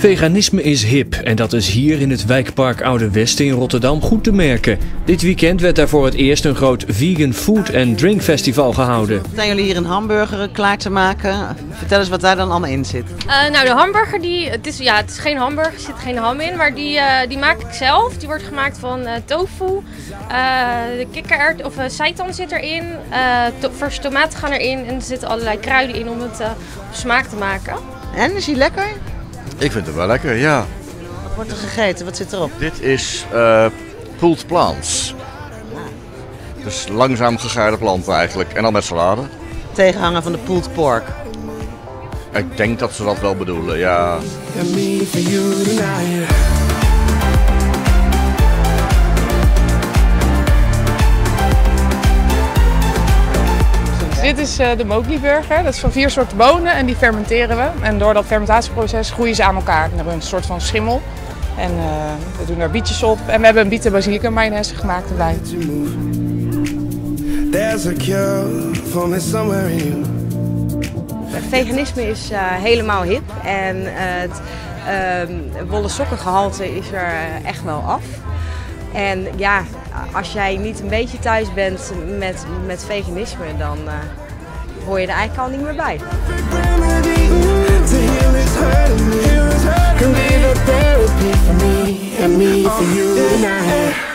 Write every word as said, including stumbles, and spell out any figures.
Veganisme is hip en dat is hier in het wijkpark Oude Westen in Rotterdam goed te merken. Dit weekend werd daar voor het eerst een groot vegan food and drink festival gehouden. Zijn jullie hier een hamburger klaar te maken? Vertel eens wat daar dan allemaal in zit. Uh, nou, de hamburger, die, het, is, ja, het is geen hamburger, er zit geen ham in, maar die, uh, die maak ik zelf. Die wordt gemaakt van uh, tofu, uh, de kikkerert of uh, seitan zit erin, uh, to verse tomaten gaan erin en er zitten allerlei kruiden in om het uh, op smaak te maken. En, is die lekker? Ik vind het wel lekker, ja. Wat wordt er gegeten? Wat zit erop? Dit is uh, pulled plants. Dus langzaam gegaarde planten eigenlijk. En dan met salade. Tegenhanger van de pulled pork. Ik denk dat ze dat wel bedoelen, ja. Dit is uh, de Mowgli burger. Dat is van vier soorten bonen en die fermenteren we. En door dat fermentatieproces groeien ze aan elkaar. Dan hebben we een soort van schimmel. En uh, we doen er bietjes op. En we hebben een bieten basilicum mayonaise gemaakt erbij. Veganisme is uh, helemaal hip en uh, het uh, wollen sokkengehalte is er uh, echt wel af. En ja, als jij niet een beetje thuis bent met, met veganisme, dan uh, hoor je er eigenlijk al niet meer bij.